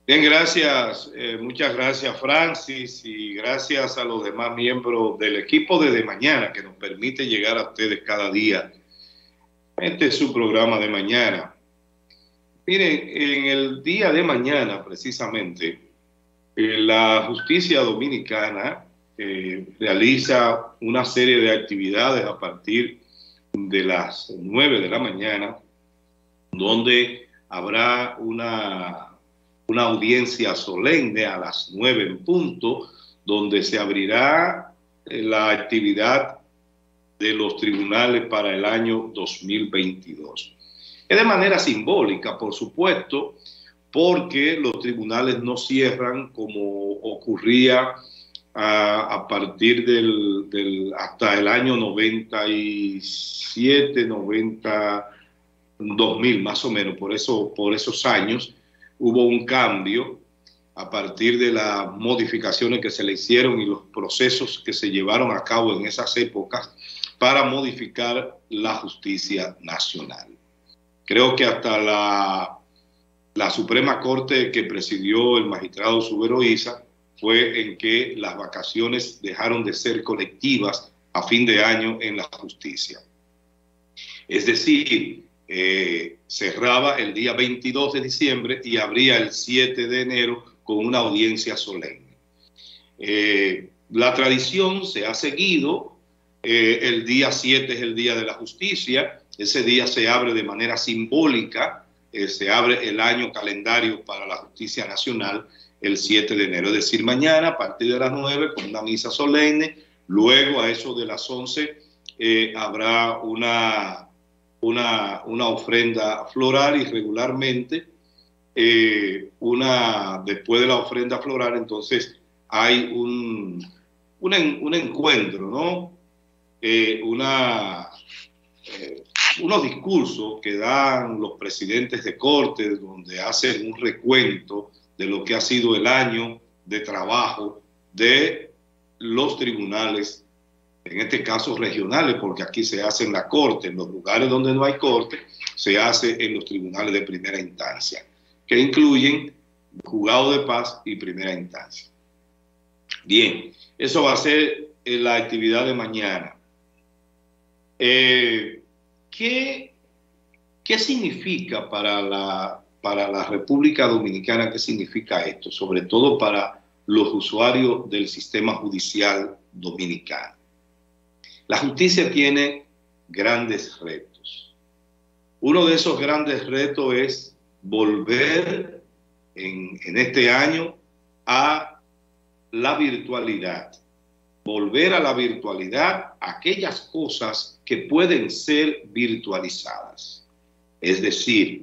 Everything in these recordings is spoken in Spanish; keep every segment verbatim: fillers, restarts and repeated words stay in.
Bien, gracias. Eh, muchas gracias, Francis, y gracias a los demás miembros del equipo de De Mañana que nos permite llegar a ustedes cada día. Este es su programa de mañana. Miren, en el día de mañana, precisamente, eh, la justicia dominicana eh, realiza una serie de actividades a partir de las nueve de la mañana, donde habrá una... una audiencia solemne a las nueve en punto, donde se abrirá la actividad de los tribunales para el año dos mil veintidós. Es de manera simbólica, por supuesto, porque los tribunales no cierran como ocurría a, a partir del, del hasta el año noventa y siete, noventa, dos mil más o menos, por, eso, por esos años. Hubo un cambio a partir de las modificaciones que se le hicieron y los procesos que se llevaron a cabo en esas épocas para modificar la justicia nacional. Creo que hasta la, la Suprema Corte que presidió el magistrado Subero Isa fue en que las vacaciones dejaron de ser colectivas a fin de año en la justicia. Es decir, Eh, cerraba el día veintidós de diciembre y abría el siete de enero con una audiencia solemne. Eh, la tradición se ha seguido, eh, el día siete es el Día de la Justicia, ese día se abre de manera simbólica, eh, se abre el año calendario para la justicia nacional el siete de enero, es decir, mañana a partir de las nueve con una misa solemne, luego a eso de las once eh, habrá una... Una, una ofrenda floral y regularmente eh, una, después de la ofrenda floral entonces hay un, un, un encuentro, ¿no? Eh, una, eh, unos discursos que dan los presidentes de cortes donde hacen un recuento de lo que ha sido el año de trabajo de los tribunales, en este caso regionales, porque aquí se hace en la corte, en los lugares donde no hay corte, se hace en los tribunales de primera instancia, que incluyen juzgado de paz y primera instancia. Bien, eso va a ser la actividad de mañana. Eh, ¿qué, ¿Qué significa para la, para la República Dominicana? ¿Qué significa esto? Sobre todo para los usuarios del sistema judicial dominicano. La justicia tiene grandes retos. Uno de esos grandes retos es volver en, en este año a la virtualidad. Volver a la virtualidad aquellas cosas que pueden ser virtualizadas. Es decir,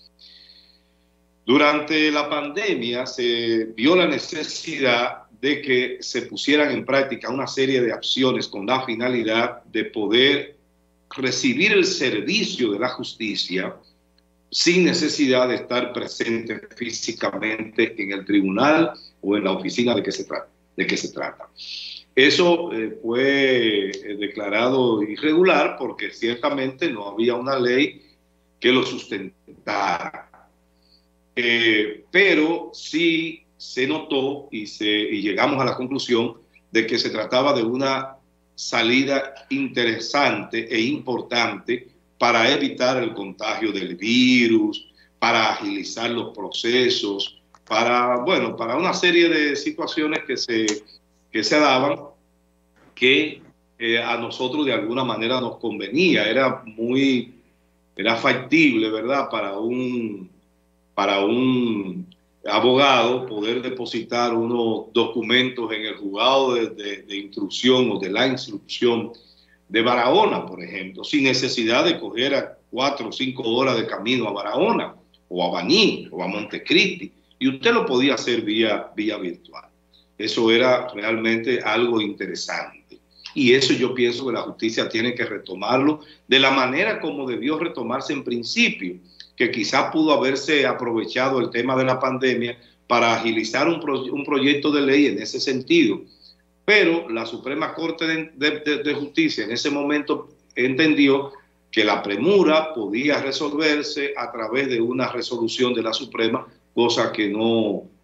durante la pandemia se vio la necesidad de que se pusieran en práctica una serie de acciones con la finalidad de poder recibir el servicio de la justicia sin necesidad de estar presente físicamente en el tribunal o en la oficina de que se trata. De que se trata. Eso eh, fue eh, declarado irregular porque ciertamente no había una ley que lo sustentara. Eh, pero sí se notó y, se, y llegamos a la conclusión de que se trataba de una salida interesante e importante para evitar el contagio del virus, para agilizar los procesos, para, bueno, para una serie de situaciones que se, que se daban que eh, a nosotros de alguna manera nos convenía, era muy, era factible, ¿verdad?, para un, para un abogado poder depositar unos documentos en el juzgado de, de, de instrucción o de la instrucción de Barahona, por ejemplo, sin necesidad de coger a cuatro o cinco horas de camino a Barahona o a Baní o a Montecristi, y usted lo podía hacer vía, vía virtual. Eso era realmente algo interesante. Y eso yo pienso que la justicia tiene que retomarlo de la manera como debió retomarse en principio, que quizás pudo haberse aprovechado el tema de la pandemia para agilizar un, pro, un proyecto de ley en ese sentido. Pero la Suprema Corte de, de, de Justicia en ese momento entendió que la premura podía resolverse a través de una resolución de la Suprema, cosa que no,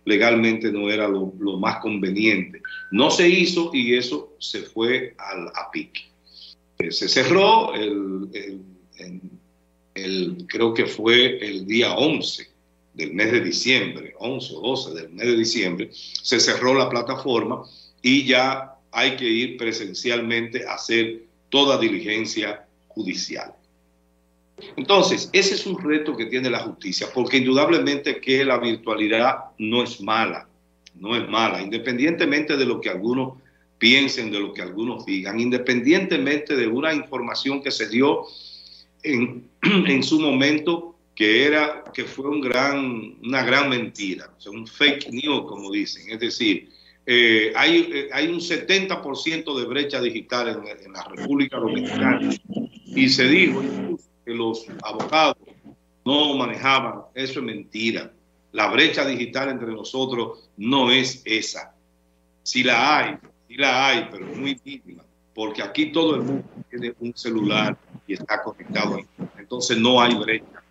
legalmente no era lo, lo más conveniente. No se hizo y eso se fue al, a pique. Eh, se cerró, el, el, el, el, creo que fue el día once del mes de diciembre, once o doce del mes de diciembre, se cerró la plataforma y ya hay que ir presencialmente a hacer toda diligencia judicial. Entonces, ese es un reto que tiene la justicia, porque indudablemente que la virtualidad no es mala, no es mala, independientemente de lo que algunos piensen, de lo que algunos digan, independientemente de una información que se dio en, en su momento, que, era, que fue un gran, una gran mentira, o sea, un fake news, como dicen, es decir, eh, hay, eh, hay un setenta por ciento de brecha digital en, en la República Dominicana, y se dijo incluso que los abogados no manejaban, eso es mentira. La brecha digital entre nosotros no es esa. Si la hay, si la hay, pero muy mínima, porque aquí todo el mundo tiene un celular y está conectado. Entonces no hay brecha.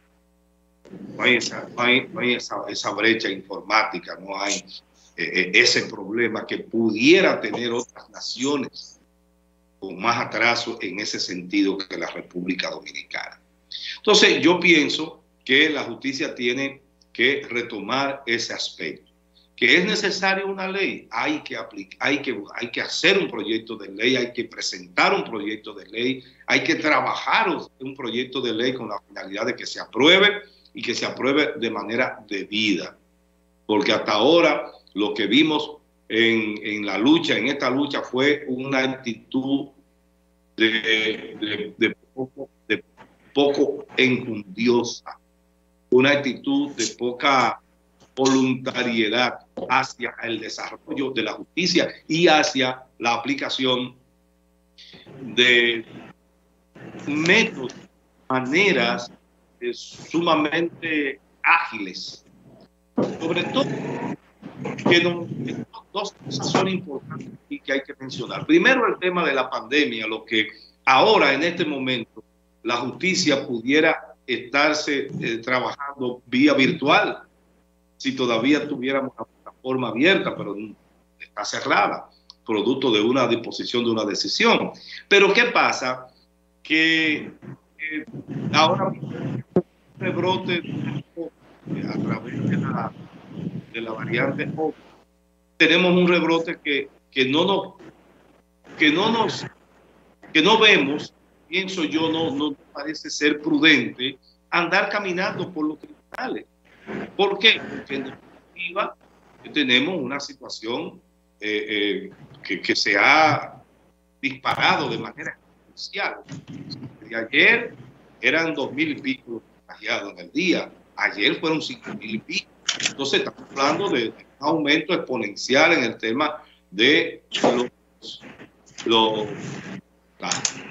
No hay esa, no hay, no hay esa, esa brecha informática, no hay eh, ese problema que pudiera tener otras naciones con más atraso en ese sentido que la República Dominicana. Entonces, yo pienso que la justicia tiene que retomar ese aspecto. Que es necesaria una ley, hay que, aplicar, hay, que, hay que hacer un proyecto de ley, hay que presentar un proyecto de ley, hay que trabajar un proyecto de ley con la finalidad de que se apruebe y que se apruebe de manera debida. Porque hasta ahora lo que vimos en, en la lucha, en esta lucha, fue una actitud de, de, de poco... De poco enjundiosa, una actitud de poca voluntariedad hacia el desarrollo de la justicia y hacia la aplicación de métodos, maneras eh, sumamente ágiles. Sobre todo, que no, dos cosas son importantes y que hay que mencionar. Primero, el tema de la pandemia, lo que ahora en este momento la justicia pudiera estarse eh, trabajando vía virtual, si todavía tuviéramos una plataforma abierta, pero está cerrada, producto de una disposición de una decisión. Pero ¿qué pasa? Que eh, ahora un rebrote eh, a través de la, de la variante O, tenemos un rebrote que, que no nos que no nos que no vemos. Pienso yo, no, no parece ser prudente andar caminando por los tribunales. ¿Por qué? Porque en definitiva tenemos una situación eh, eh, que, que se ha disparado de manera exponencial. De ayer eran dos mil y pico contagiados en el día. Ayer fueron cinco mil y pico. Entonces estamos hablando de un aumento exponencial en el tema de los... los la,